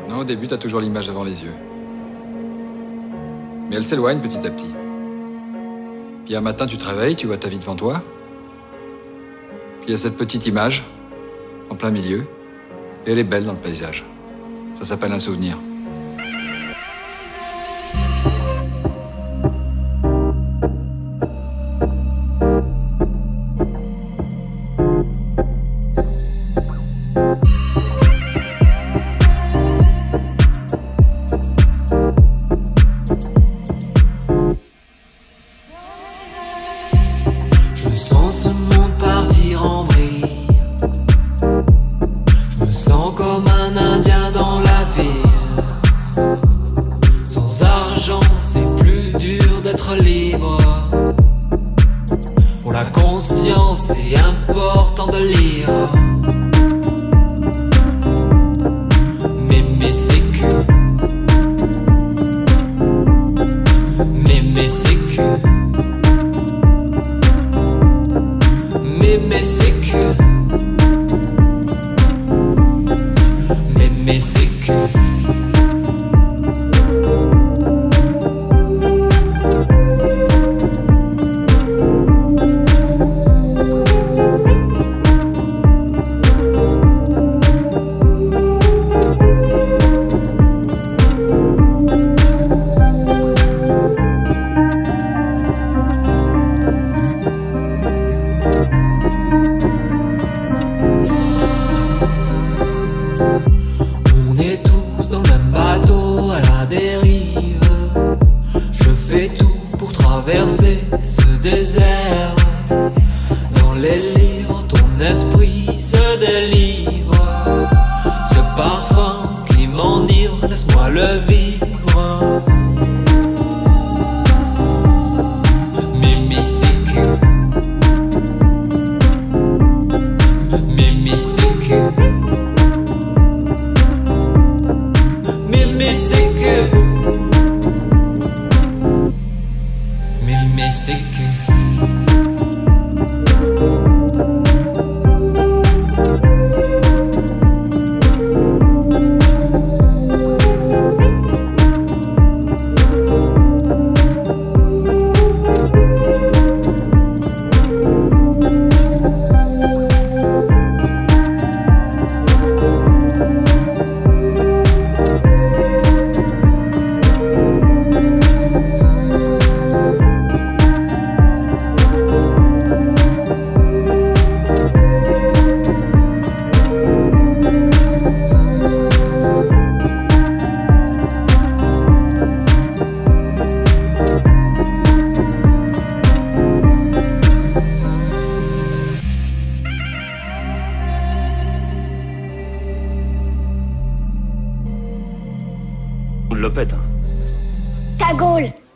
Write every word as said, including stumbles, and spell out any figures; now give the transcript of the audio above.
Non, au début, t'as toujours l'image devant les yeux. Mais elle s'éloigne petit à petit. Puis un matin, tu te réveilles, tu vois ta vie devant toi. Puis il y a cette petite image, en plein milieu, et elle est belle dans le paysage. Ça s'appelle un souvenir. Je sens ce monde partir en vrille. Je me sens comme un Indien dans la ville. Sans argent, c'est plus dur d'être libre. Pour la conscience, c'est important de lire. Mais, mais c'est que Mais, mais c'est que Mais, mais c'est que Mais, mais c'est que On est tous dans le même bateau à la dérive. Je fais tout pour traverser ce désert. Dans les livres, ton esprit se délivre. Ce parfum qui m'enivre, laisse-moi le vivre. Mais, mais c'est que Mais, mais c'est que Mais, mais c'est que Mais, mais c'est que On le pète. Ta gaule.